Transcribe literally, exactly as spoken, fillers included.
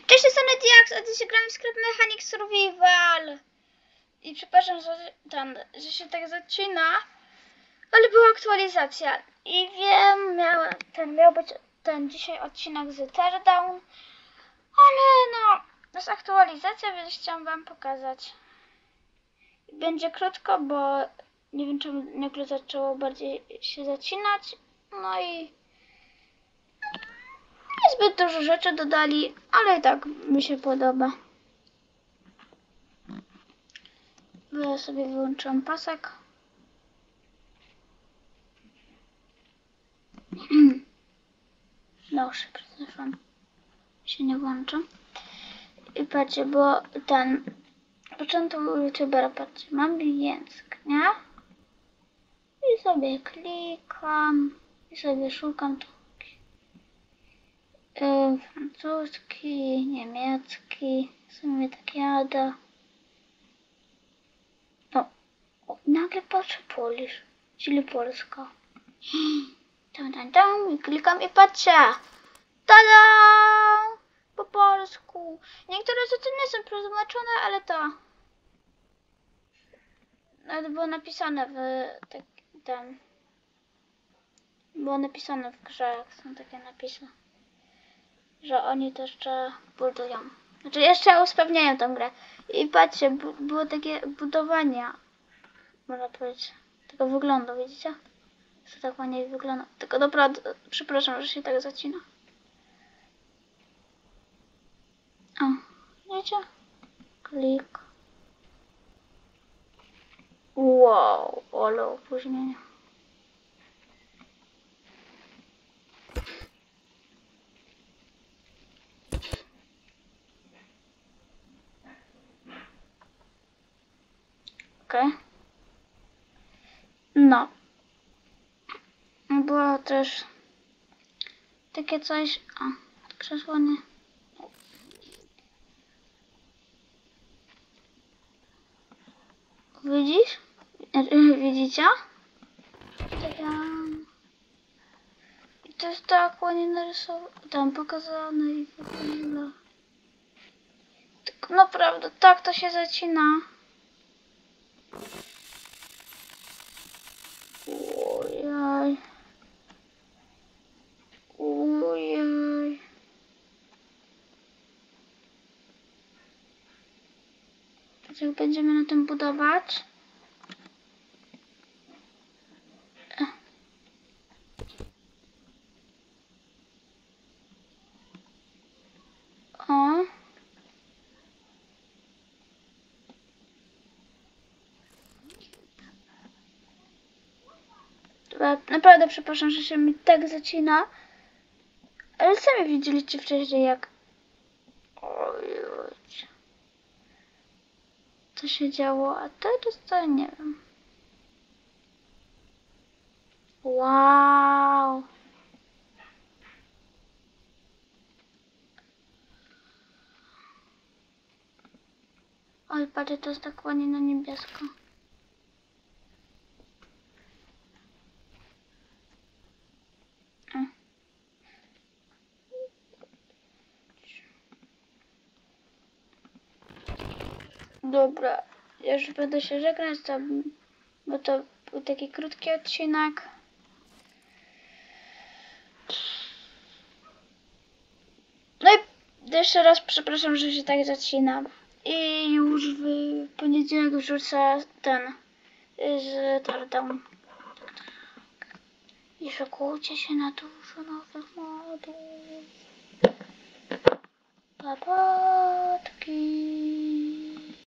Cześć, to jest Diax, a dzisiaj gramy w sklep Mechanic Survival. I przepraszam, że, ten, że się tak zacina, ale była aktualizacja. I wiem, miał, ten miał być ten dzisiaj odcinek z Teardown, ale no, jest aktualizacja, więc chciałam wam pokazać. Będzie krótko, bo nie wiem, czemu nagle zaczęło bardziej się zacinać. No i niezbyt dużo rzeczy dodali, ale i tak mi się podoba. Ja sobie wyłączyłam pasek. No, przepraszam, się nie włącza. I patrzcie, bo ten początek youtubera, patrzcie, mam język, nie? I sobie klikam i sobie szukam tu yy, francuski, niemiecki, sobie tak jadę. No, nagle patrzę Polish, czyli Polska. Tam, tam, tam, i klikam i patrzę. Tada! Po polsku. Niektóre rzeczy nie są przetłumaczone, ale to nawet było napisane w tak, tam. Było napisane w grze, jak są takie napisy, że oni to jeszcze budują. Znaczy jeszcze usprawniają tą grę. I patrzcie, było takie budowania, można powiedzieć, tego wyglądu, widzicie? Co tak ładnie wygląda. Tylko dobra, przepraszam, że się tak zacina. O, wiecie? Klik. Wow, ale opóźnienie. Okej. Okay. No. Było też takie coś. O, krzesło nie. Widzisz? Widzicie? I to jest tak ładnie narysowane, tam pokazane i w ogóle. Tak naprawdę tak to się zacina. Ojej. Ojej. Teraz jak będziemy na tym budować. O. Naprawdę przepraszam, że się mi tak zacina. Ale sami widzieliście wcześniej, jak ojej, co się działo, a teraz to nie wiem. Wow. Oj, patrzcie, to jest tak ładnie na niebiesko. Dobra, ja już będę się żegnać, to, bo to był taki krótki odcinek. No i jeszcze raz przepraszam, że się tak zacina. I już w poniedziałek wrzucę ten z Teardown. I szykujcie się na dużo nowych modów. Pa, pa.